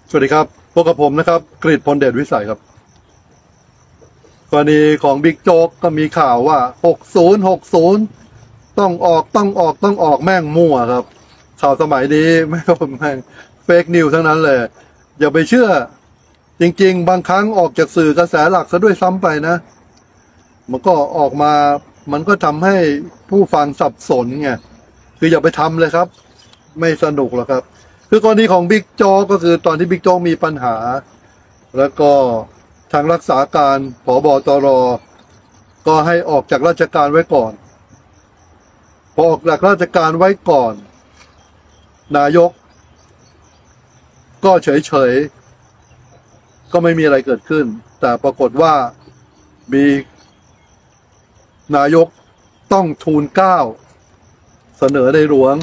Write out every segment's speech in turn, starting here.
สวัสดีครับพบกับผมนะครับกฤษ พลเดชวิสัยครับกรณีของบิ๊กโจ๊กก็มีข่าวว่า60ต้องออกแม่งมั่วครับข่าวสมัยนี้แม่งเฟกนิวทั้งนั้นเลยอย่าไปเชื่อจริงๆบางครั้งออกจากสื่อกระแสหลักซะด้วยซ้ำไปนะมันก็ออกมามันก็ทำให้ผู้ฟังสับสนไงคืออย่าไปทำเลยครับไม่สนุกหรอกครับคือกรณีของบิ๊กโจ๊กก็คือตอนที่บิ๊กโจ๊กมีปัญหาแล้วก็ทางรักษาการผบ.ตร.ก็ให้ออกจากราชการไว้ก่อนพอออกจากราชการไว้ก่อนนายกก็เฉยๆก็ไม่มีอะไรเกิดขึ้นแต่ปรากฏว่ามีนายกต้องทูลเกล้าเสนอในหลวง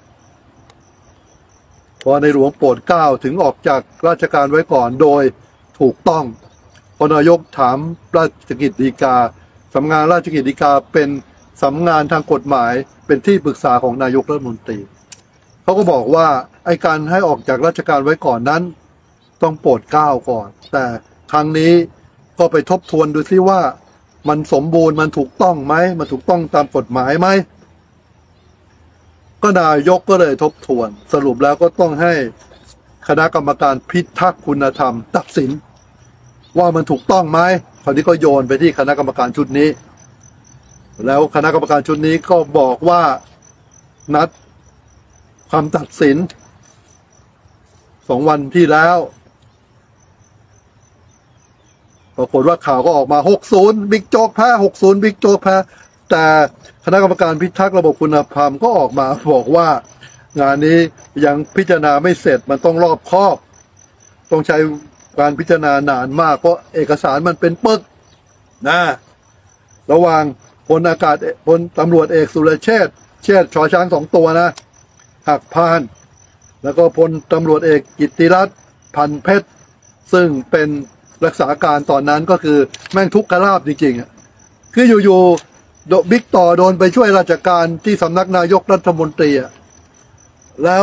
พอในหลวงโปรดเกล้าถึงออกจากราชการไว้ก่อนโดยถูกต้องพอนายกถามราชกิจฎีกาสำนักงานราชกิจฎีกาเป็นสำนักงานทางกฎหมายเป็นที่ปรึกษาของนายกรัฐมนตรีเขาก็บอกว่าไอ้การให้ออกจากราชการไว้ก่อนนั้นต้องโปรดเกล้าก่อนแต่ครั้งนี้ก็ไปทบทวนดูซิว่ามันสมบูรณ์มันถูกต้องไหมมันถูกต้องตามกฎหมายไหมก็นายกก็เลยทบทวนสรุปแล้วก็ต้องให้คณะกรรมการพิทักษ์คุณธรรมตัดสินว่ามันถูกต้องไหมคราวนี้ก็โยนไปที่คณะกรรมการชุดนี้แล้วคณะกรรมการชุดนี้ก็บอกว่านัดคำตัดสิน2 วันที่แล้วปรากฏว่าข่าวก็ออกมา60บิ๊กโจ๊กแพ้60บิ๊กโจ๊กแพ้แต่คณะกรรมการพิทักษ์ระบบคุณธรรมก็ออกมาบอกว่างานนี้ยังพิจารณาไม่เสร็จมันต้องรอบคอบต้องใช้การพิจารณานานมากเพราะเอกสารมันเป็นปึกนะระหว่างพลตำรวจเอกสุรเชษฐ์ชอช้าง2 ตัวนะหักพานแล้วก็พลตำรวจเอกกิตติรัตน์พันเพชรซึ่งเป็นรักษาการตอนนั้นก็คือแม่งทุกขลาภจริงๆคืออยู่ๆบิ๊กต่อโดนไปช่วยราชการที่สำนักนายกรัฐมนตรีแล้ว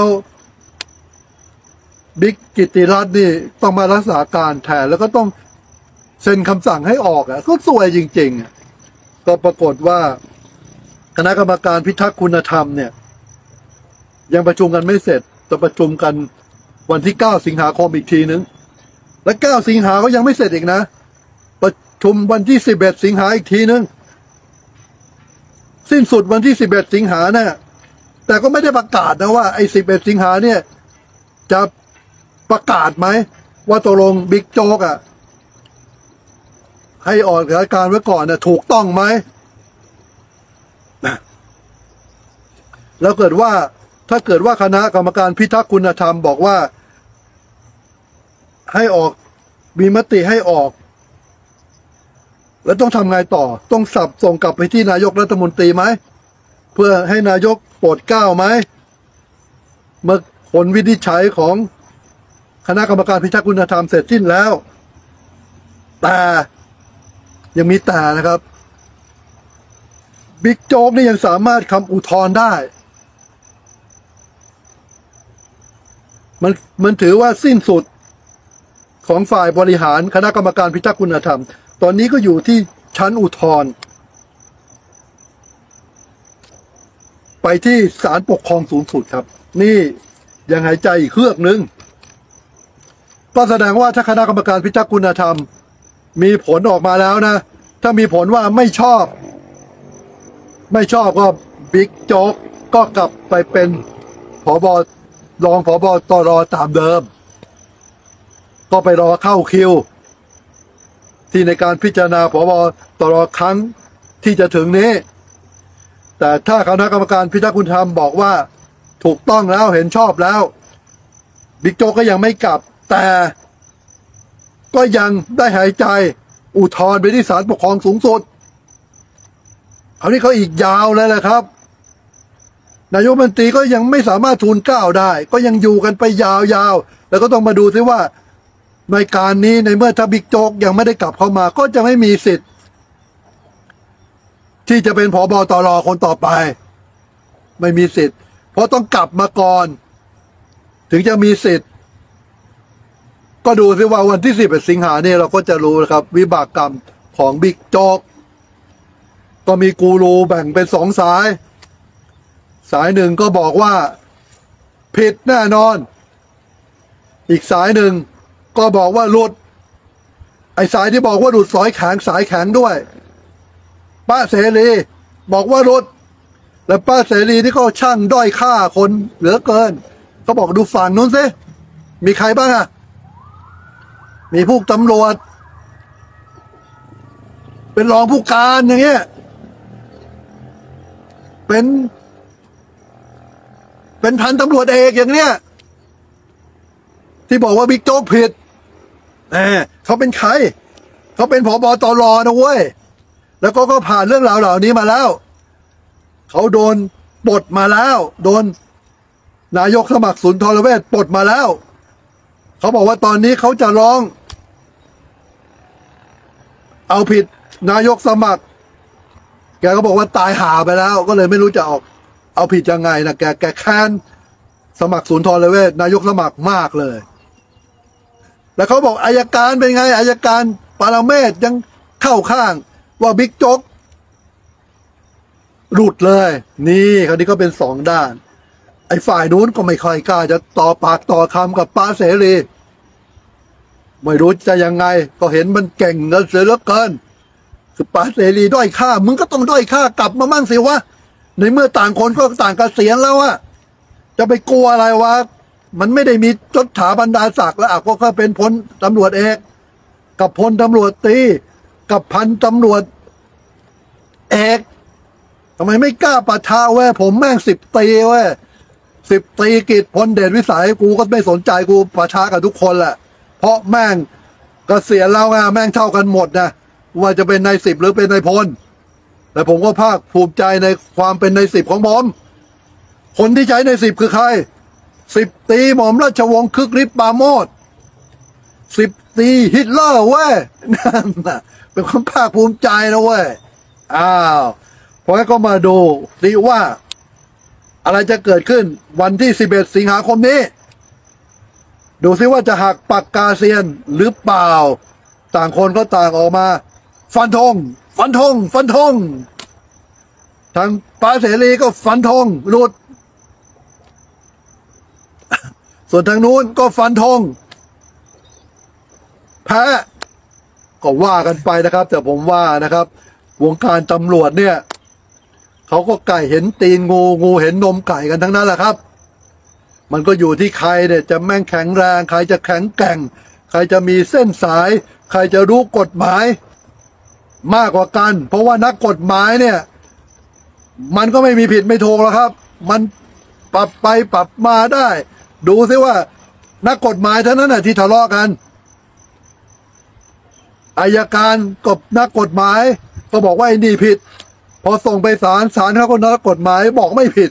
บิ๊กกิตติรัตน์นี่ต้องมารักษาการแทนแล้วก็ต้องเซ็นคำสั่งให้ออกก็สวยจริงๆก็ปรากฏว่าคณะกรรมการพิทักษ์คุณธรรมเนี่ยยังประชุมกันไม่เสร็จจะประชุมกันวันที่9 สิงหาคมอีกทีนึงและ9 สิงหาก็ยังไม่เสร็จอีกนะประชุมวันที่11 สิงหาอีกทีนึงสิ้นสุดวันที่11 สิงหาเนี่ยแต่ก็ไม่ได้ประกาศนะว่าไอ้11 สิงหาเนี่ยจะประกาศไหมว่าตกลงบิ๊กโจ๊กให้ออกจากราชการไว้ก่อนนะถูกต้องไหมแล้วถ้าเกิดว่าคณะกรรมการพิทักษ์คุณธรรมบอกว่าให้ออกมีมติให้ออกแล้วต้องทำไงต่อต้องส่งกลับไปที่นายกรัฐมนตรีไหมเพื่อให้นายกโปรดเกล้าไหมเมื่อผลวินิจฉัยของคณะกรรมการพิทักษ์คุณธรรมเสร็จสิ้นแล้วแต่ยังมีแต่นะครับบิ๊กโจ๊กนี่ยังสามารถคำอุทธรณ์ได้มันถือว่าสิ้นสุดของฝ่ายบริหารคณะกรรมการพิทักษ์คุณธรรมตอนนี้ก็อยู่ที่ชั้นอุทธรณ์ไปที่ศาลปกครองสูงสุดครับนี่ยังหายใจอีกเฮือกนึงก็แสดงว่าถ้าคณะกรรมการพิทักษ์คุณธรรมมีผลออกมาแล้วนะถ้ามีผลว่าไม่ชอบก็บิ๊กโจ๊กก็กลับไปเป็นรองผบ.ตร.ตามเดิมก็ไปรอเข้าคิวที่ในการพิจารณาผบ.ตร.ครั้งที่จะถึงนี้แต่ถ้าคณะกรรมการพิทักษ์คุณธรรมบอกว่าถูกต้องแล้วเห็นชอบแล้วบิ๊กโจ๊กก็ยังไม่กลับแต่ก็ยังได้หายใจอุทธรณ์ไปที่ศาลปกครองสูงสุดเอานี่เขาอีกยาวเลยแหละครับนายกรัฐมนตรีก็ยังไม่สามารถทูลเกล้าได้ก็ยังอยู่กันไปยาวๆแล้วก็ต้องมาดูซิว่าในการนี้ในเมื่อถ้าบิ๊กโจ๊กยังไม่ได้กลับเข้ามาก็จะไม่มีสิทธิ์ที่จะเป็นผบ.ตร.คนต่อไปไม่มีสิทธิ์เพราะต้องกลับมาก่อนถึงจะมีสิทธิ์ก็ดูสิว่าวันที่11 สิงหาเนี่ยเราก็จะรู้นะครับวิบากกรรมของบิ๊กโจ๊กก็มีกูรูแบ่งเป็น2 สายสายหนึ่งก็บอกว่าผิดแน่นอนอีกสายหนึ่งก็บอกว่าหลุดไอ้สายที่บอกว่าหลุดสายแข็งด้วยป้าเสรีบอกว่าหลุดแล้วป้าเสรีที่เขาช่างด้อยค่าคนเหลือเกินเขาบอกดูฝั่งนู้นสิมีใครบ้างอะมีพวกตำรวจเป็นรองผู้การอย่างเงี้ยเป็นพันตำรวจเอกอย่างเนี้ยที่บอกว่าบิ๊กโจ๊กผิดเขาเป็นใครเขาเป็นผบ.ตร.นะเว้ยแล้วก็ผ่านเรื่องราวเหล่านี้มาแล้วเขาโดนปลดมาแล้วโดนนายกสมัครสุนทรเวชปลดมาแล้วเขาบอกว่าตอนนี้เขาจะร้องเอาผิดนายกสมัครแกก็บอกว่าตายห่าไปแล้วก็เลยไม่รู้จะเอาผิดยังไงนะแกแค้นสมัครศูนย์ทรเวชนายกสมัครมากเลยแล้วเขาบอกอัยการเป็นไงอัยการปาราเมศยังเข้าข้างว่าบิ๊กโจ๊กหลุดเลยนี่คราวนี้ก็เป็น2 ด้านไอ้ฝ่ายนู้นก็ไม่ค่อยกล้าจะต่อปากต่อคำกับป้าเสรีไม่รู้จะยังไงก็เห็นมันเก่งเสียเหลือเกินคือป้าเสรีด้อยค่ามึงก็ต้องด้อยค่ากลับมามั่งสิวะในเมื่อต่างคนก็ต่างเกษียณแล้วอะจะไปกลัวอะไรวะมันไม่ได้มียศถาบรรดาศักดิ์แล้วก็แค่เป็นพลตำรวจเอกกับพลตำรวจตรีกับพันตำรวจเอกทำไมไม่กล้าปะทะเว้ยผมแม่ง10 ตีเว้ย10 ตีกิจพลเดชวิสัยกูก็ไม่สนใจกูปะทะกับทุกคนแหละเพราะแม่งเกษียณแล้วไงแม่งเท่ากันหมดนะว่าจะเป็นนาย10หรือเป็นนายพลแต่ผมก็ภาคภูมิใจในความเป็นนาย10ของผมคนที่ใช้นาย10คือใคร10 ตีหม่อมราชวงศ์คึกฤทธิ์ปราโมช10 ตีฮิตเลอร์เว้ยนั่นน่ะเป็นความภาคภูมิใจนะเว้ยเพราะงั้นก็มาดูสิว่าอะไรจะเกิดขึ้นวันที่11 สิงหาคมนี้ดูซิว่าจะหักปากกาเซียนหรือเปล่าต่างคนก็ต่างออกมาฟันธงทางป้าเสรีก็ฟันธงหลุดส่วนทางนู้นก็ฟันธงแพ้ก็ว่ากันไปนะครับแต่ผมว่านะครับวงการตำรวจเนี่ยเขาก็ไก่เห็นตีนงูเห็นนมไก่กันทั้งนั้นแหละครับมันก็อยู่ที่ใครเนี่ยจะแม่งแข็งแรงใครจะแข็งแกร่งใครจะมีเส้นสายใครจะรู้กฎหมายมากกว่ากันเพราะว่านักกฎหมายเนี่ยมันก็ไม่มีผิดไม่ถูกหรอกครับมันปรับไปปรับมาได้ดูซิว่านักกฎหมายเท่านั้นน่ะที่ทะเลาะกันอัยการกับนักกฎหมายก็บอกว่าไอ้นี่ผิดพอส่งไปศาลเขาก็นักกฎหมายบอกไม่ผิด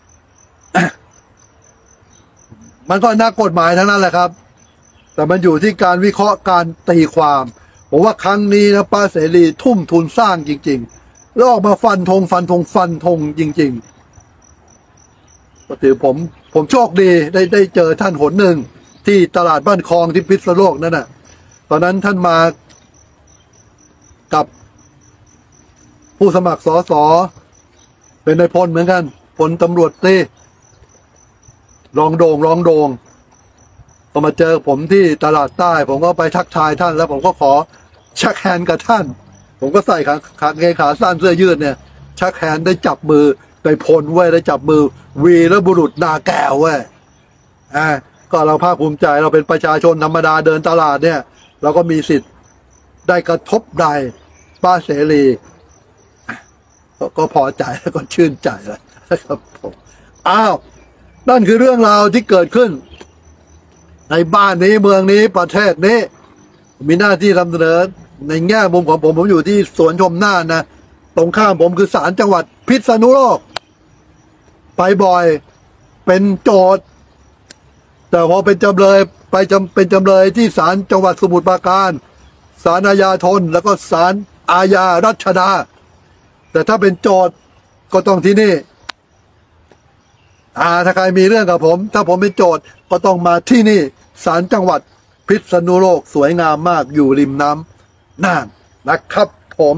มันก็นักกฎหมายทั้งนั้นแหละครับแต่มันอยู่ที่การวิเคราะห์การตีความผมว่าครั้งนี้นะป้าเสรีทุ่มทุนสร้างจริงๆแล้วออกมาฟันธงจริงๆก็ถือผมโชคดีได้เจอท่านหนหนึ่งที่ตลาดบ้านคลองที่พิษณุโลกนั่นน่ะตอนนั้นท่านมากับผู้สมัครสสเป็นนายพลเหมือนกันพลตำรวจตรีรองโด่งก็มาเจอผมที่ตลาดใต้ผมก็ไปทักทายท่านแล้วผมก็ขอชักแฮนด์กับท่านผมก็ใส่ขาสั้นเสื้อยืดเนี่ยชักแฮนด์ได้จับมือในพลเว้ยได้จับมือวีรบุรุษนาแก้วเว้ยก็เราภาคภูมิใจเราเป็นประชาชนธรรมดาเดินตลาดเนี่ยเราก็มีสิทธิ์ได้กระทบใดป้าเสรีก็พอใจแล้วก็ชื่นใจแล้วครับผมนั่นคือเรื่องราวที่เกิดขึ้นในบ้านนี้เมืองนี้ประเทศนี้มีหน้าที่นำเสนอในแง่มุมของผมอยู่ที่สวนชมน่านนะตรงข้ามผมคือศาลจังหวัดพิษณุโลกไปบ่อยเป็นโจทย์แต่พอเป็นจำเลยเป็นจำเลยที่ศาลจังหวัดสมุทรปราการศาลอาญาธนแล้วก็ศาลอาญารัชดาแต่ถ้าเป็นโจทย์ก็ต้องที่นี่ถ้าใครมีเรื่องกับผมถ้าผมเป็นโจทย์ก็ต้องมาที่นี่ศาลจังหวัดพิษณุโลกสวยงามมากอยู่ริมน้ำน่านนะครับผม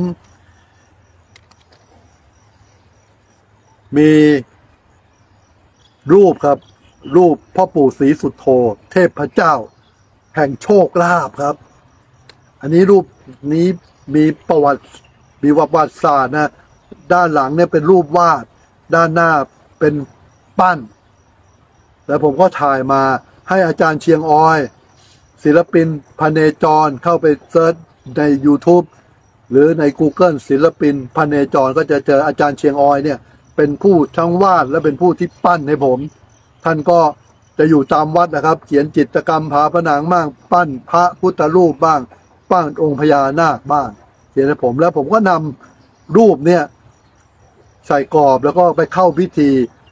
มีรูปครับรูปพ่อปู่ศรีสุโธเทพเจ้าแห่งโชคลาภครับอันนี้รูปนี้มีประวัติศาสตร์นะด้านหลังเนี่ยเป็นรูปวาดด้านหน้าเป็นปั้นแล้วผมก็ถ่ายมาให้อาจารย์เชียงออยศิลปินพเนจรเข้าไปเซิร์ชใน YouTube หรือใน Google ศิลปินพเนจรก็จะเจออาจารย์เชียงออยเนี่ยเป็นผู้ทั้งวาดและเป็นผู้ที่ปั้นให้ผมท่านก็จะอยู่ตามวัดนะครับเขียนจิตรกรรมผาผนังบ้างปั้นพระพุทธรูปบ้างปั้นองค์พญานาคบ้างเขียนให้ผมแล้วผมก็นำรูปเนี่ยใส่กรอบแล้วก็ไปเข้าพิธี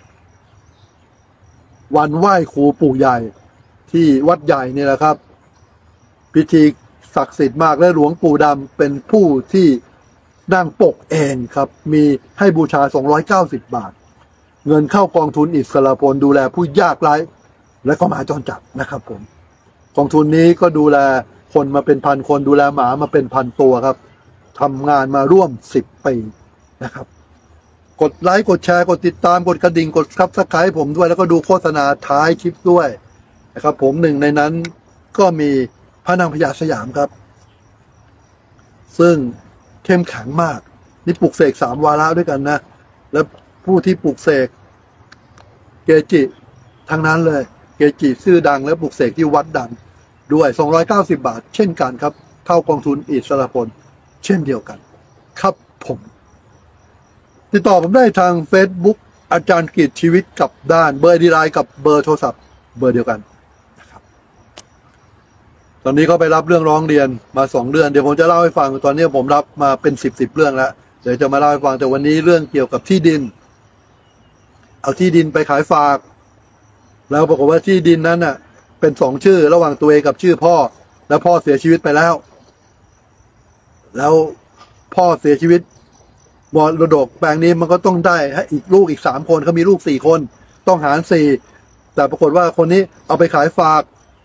วันไหว้ครูปู่ใหญ่ที่วัดใหญ่นี่แหละครับพิธีศักดิ์สิทธิ์มากและหลวงปู่ดำเป็นผู้ที่นั่งปกเองครับมีให้บูชา290 บาทเงินเข้ากองทุนอิสระพลดูแลผู้ยากไร้และก็หมาจรจัดนะครับผมกองทุนนี้ก็ดูแลคนมาเป็นพันคนดูแลหมามาเป็นพันตัวครับทำงานมาร่วม10 ปีนะครับกดไลค์กดแชร์กดติดตามกดกระดิ่งกดซับสไครป์ผมด้วยแล้วก็ดูโฆษณาท้ายคลิปด้วยนะครับผมหนึ่งในนั้นก็มีพระนางพญาสยามครับซึ่งเข้มแข็งมากนี่ปลุกเสก3 วาระด้วยกันนะและผู้ที่ปลุกเสกเกจิทั้งนั้นเลยเกจิชื่อดังและปลุกเสกที่วัดดังด้วย290 บาทเช่นกันครับเข้ากองทุนอิสระพลเช่นเดียวกันครับผมติดต่อผมได้ทาง Facebook อาจารย์กิจชีวิตกับด้านเบอร์ดีไลน์กับเบอร์โทรศัพท์เบอร์เดียวกันนะครับตอนนี้ก็ไปรับเรื่องร้องเรียนมา2 เดือนเดี๋ยวผมจะเล่าให้ฟังตอนนี้ผมรับมาเป็น10 เรื่องแล้วเดี๋ยวจะมาเล่าให้ฟังแต่วันนี้เรื่องเกี่ยวกับที่ดินเอาที่ดินไปขายฝากแล้วปรากฏว่าที่ดินนั้นน่ะเป็น2 ชื่อระหว่างตัวเองกับชื่อพ่อแล้วพ่อเสียชีวิตไปแล้วพ่อเสียชีวิตมรดกแปลงนี้มันก็ต้องได้ให้อีกลูกอีก3 คนเขามีลูก4 คนต้องหาร4แต่ปรากฏว่าคนนี้เอาไปขายฝาก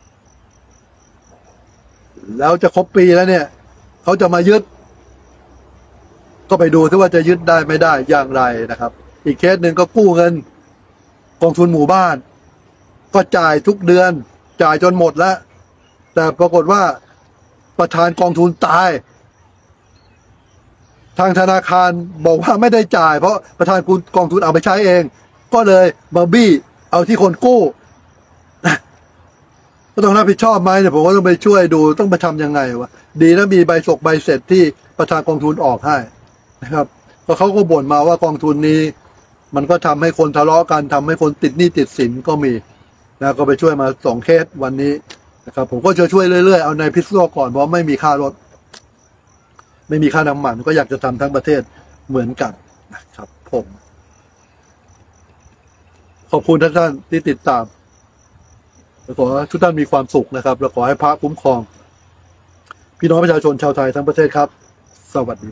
แล้วจะครบปีแล้วเนี่ยเขาจะมายึดก็ไปดูซิว่าจะยึดได้ไม่ได้อย่างไรนะครับอีกเคสหนึ่งก็กู้เงินกองทุนหมู่บ้านก็จ่ายทุกเดือนจ่ายจนหมดแล้วแต่ปรากฏว่าประธานกองทุนตายทางธนาคารบอกว่าไม่ได้จ่ายเพราะประธานกองทุนเอาไปใช้เองก็เลยมาบี้เอาที่คนกู้ก็ต้องรับผิดชอบไหมเนี่ยผมก็ต้องไปช่วยดูต้องไปทำยังไงวะดีนะมีใบเสร็จที่ประธานกองทุนออกให้นะครับก็เขาก็บ่นมาว่ากองทุนนี้มันก็ทำให้คนทะเลาะกันทำให้คนติดหนี้ติดสินก็มีนะก็ไปช่วยมา2 เคสวันนี้นะครับผมก็จะช่วยเรื่อยๆเอาในพิษณุโลกก่อนเพราะไม่มีค่ารถไม่มีค่าน้ำมันก็อยากจะทำทั้งประเทศเหมือนกันนะครับผมขอบคุณทุกท่านที่ติดตามขอทุกท่านมีความสุขนะครับและขอให้พระคุ้มครองพี่น้องประชาชนชาวไทยทั้งประเทศครับสวัสดี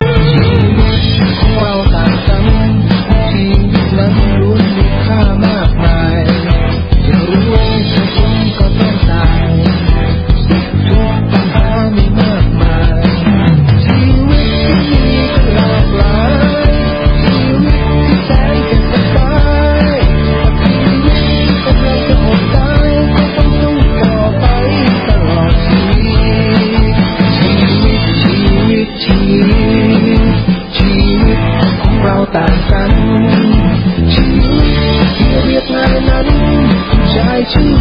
เราต่างกันชีวิตนั้นรู้มีค่ามากมายอย่ารู้ว่าสักคนก็ต้องตายทุกปัญหามีมากมายชีวิตที่มีหลากหลายชีวิตที่แสนจะสบายชีวิตที่กำลังจะหมดตายก็ต้องสู้ต่อไปตลอดชีวิตของเราต่างกันชีวิตที่เรียบง่ายนั้นใช้ชี